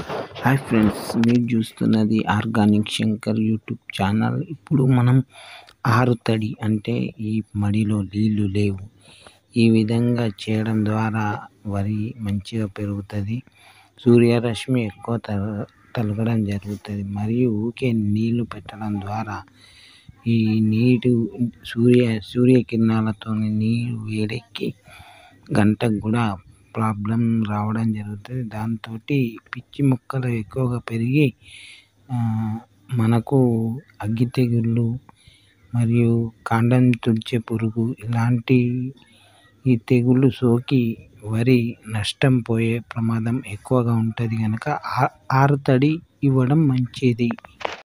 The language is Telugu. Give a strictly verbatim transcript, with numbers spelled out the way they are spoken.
హాయ్ ఫ్రెండ్స్, మీరు చూస్తున్నది ఆర్గానిక్ శంకర్ యూట్యూబ్ ఛానల్. ఇప్పుడు మనం ఆరుతడి అంటే ఈ మడిలో నీళ్లు లేవు, ఈ విధంగా చేయడం ద్వారా వరి మంచిగా పెరుగుతుంది. సూర్యరశ్మి ఎక్కువ తలగడం జరుగుతుంది మరియు ఊకే నీళ్లు పెట్టడం ద్వారా ఈ నీరు సూర్య సూర్యకిరణాలతో నీరు వేడెక్కి గంటకు కూడా ప్రాబ్లం రావడం జరుగుతుంది. దాంతో పిచ్చి మొక్కలు ఎక్కువగా పెరిగి మనకు అగ్గి తెగుళ్ళు మరియు కాండం తుడిచే పురుగు ఇలాంటి ఈ తెగుళ్ళు సోకి వరి నష్టం పోయే ప్రమాదం ఎక్కువగా ఉంటుంది కనుక ఆరుతడి ఇవ్వడం మంచిది.